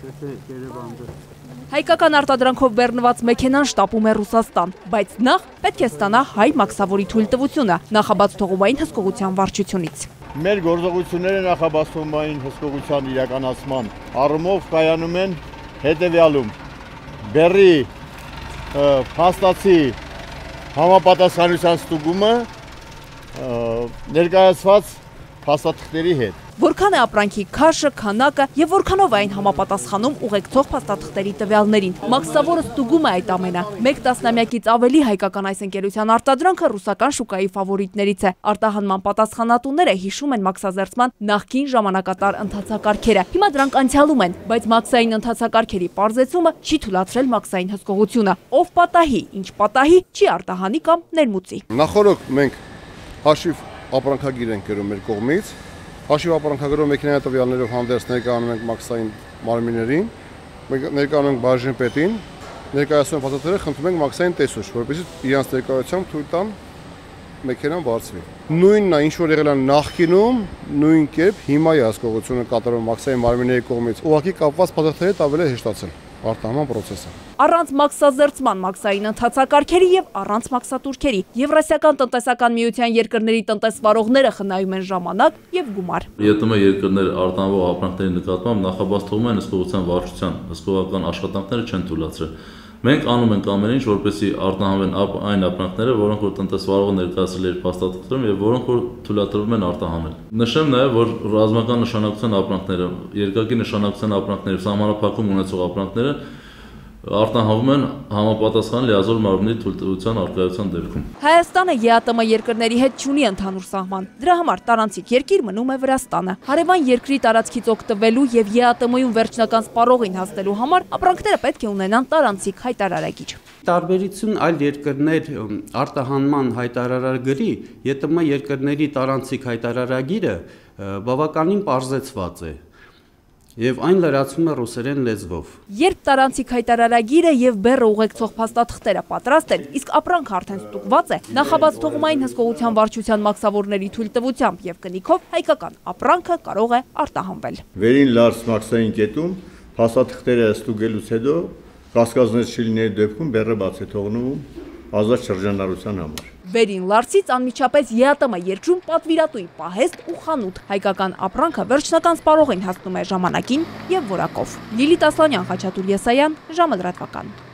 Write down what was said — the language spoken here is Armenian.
Հայկական արտադրանքով բեռնված մեքենան շտապում է Ռուսաստան, բայց նախ պետք է ստանա հայ մաքսավորի թույլտվությունը նախաբացթողումային հսկողության վարչությունից։ Մեր գործողությունները նախաբացթողումային հսկողության իրականացման առումով կայանում են հետևյալում. բեռի փաստացի համապատասխանության ստուգումը ներկայացված փաստաթղթերի հետ։ Որքան է ապրանքի քաշը, քանակը եւ որքանով այն համապատասխանում ուղեկցող փաստաթղթերի տվյալներին։ Մաքսավորը ստուգում է այդ ամենը։ Մեկ տասնամյակից ավելի հայկական այս ընկերության արտադրանքը ռուսական շուկայի ֆավորիտներից է։ Արտահանման պատասխանատուները հիշում են մաքսազերծման նախկին ժամանակատար ընթացակարգերը։ Հիմա դրանք անցյալում են, բայց մաքսային ընթացակարգերի պարզեցումը չի թույլատրել մաքսային հսկողությունը։ Ով պատահի, ինչ պատահի, չի արտահանի կամ ներմուծի։ Նախորդ մենք հաշիվ ապրանքագիր ենք գրում մեր կողմից, հաշիվ ապրանքագրով մեքենայի տվյալներով հանդերձ ներկայանում ենք մաքսային մարմիններին, ներկայանում ենք բաժնեպետին, ներկայացնում ենք փաստաթղթերը, խնդրում ենք մաքսային տեսուչ, որպեսզի իրանց ներկայությամբ թույլ տան մեքենան բարձվի։ Նույնն է, ինչ որ եղել է նախկինում, նույն կերպ հիմա է հսկողությունը կատարվում մաքսային մարմինների կողմից։ Ուղղակի կապված փաստաթղթերը ավելի հեշտացել արտահանման process-ը։ Առանց մաքսազերծման մաքսային ընթացակարգերի եւ առանց մաքսատուրքերի Եվրասիական տնտեսական միության երկրների տնտեսվարողները խնայում են ժամանակ եւ գումար։ ԵՏՄ երկրներ արտանվող ապրանքների նկատմամբ նախաբացթողում են հսկողության վարչության հսկողական աշխատանքները չեն թույլատրել։ Մենք անում ենք ամեն ինչ, որպեսզի արտահանվեն այն ապրանքները, որոնք որ տնտեսվարողը ներկայացրել է իր փաստաթղթերում եւ որոնք որ թույլատրվում են արտահանել։ Նշեմ նաեւ, որ ռազմական նշանակության ապրանքները, երկակի նշանակության ապրանքները, սահմանափակում ունեցող ապրանքները արտահանվում են համապատասխան լիազոր մարմնի թույլտվության արկայության դեպքում։ Հայաստանը ԵԱՏՄ երկրների հետ չունի ընդհանուր սահման։ Դրա համար տարանցիկ երկիր մնում է Վրաստանը։ Հարևան երկրի տարածքից օգտվելու եւ ԵԱՏՄ-ում վերջնական սպառողին հասնելու համար ապրանքները պետք է ունենան տարանցիկ հայտարարագիր։ Տարբերություն այլ երկրներ արտահանման հայտարարագրի, ԵՏՄ երկրների տարանցիկ հայտարարագիրը բավականին պարզեցված է։ Եվ այն լրացվում է ռուսերեն լեզվով։ Երբ տարանցիկ հայտարարագիրը եւ բեռը ուղեկցող փաստաթղթերը պատրաստ են, իսկ ապրանքը արդեն ստուգված է, նախաբացթողումային հսկողության վարչության մաքսավորների թույլտվությամբ եւ կնիքով հայկական ապրանքը կարող է արտահանվել։ Վերին լարս մաքսային կետում փաստաթղթերը ստուգելուց հետո կասկածներ չլինելու դեպքում բեռը բաց է թողնում ազատ շրջանառության համար։ Վերին լարսից անմիջապես ԵԱՏՄ երկրում պատվիրատուի պահեստ ու խանութ։ Հայկական ապրանքը վերջնական սպառողին հասնում է ժամանակին եւ որակով։ Լիլիթ Ասլանյան, Խաչատուր Եսայան, ժամը լրատվական։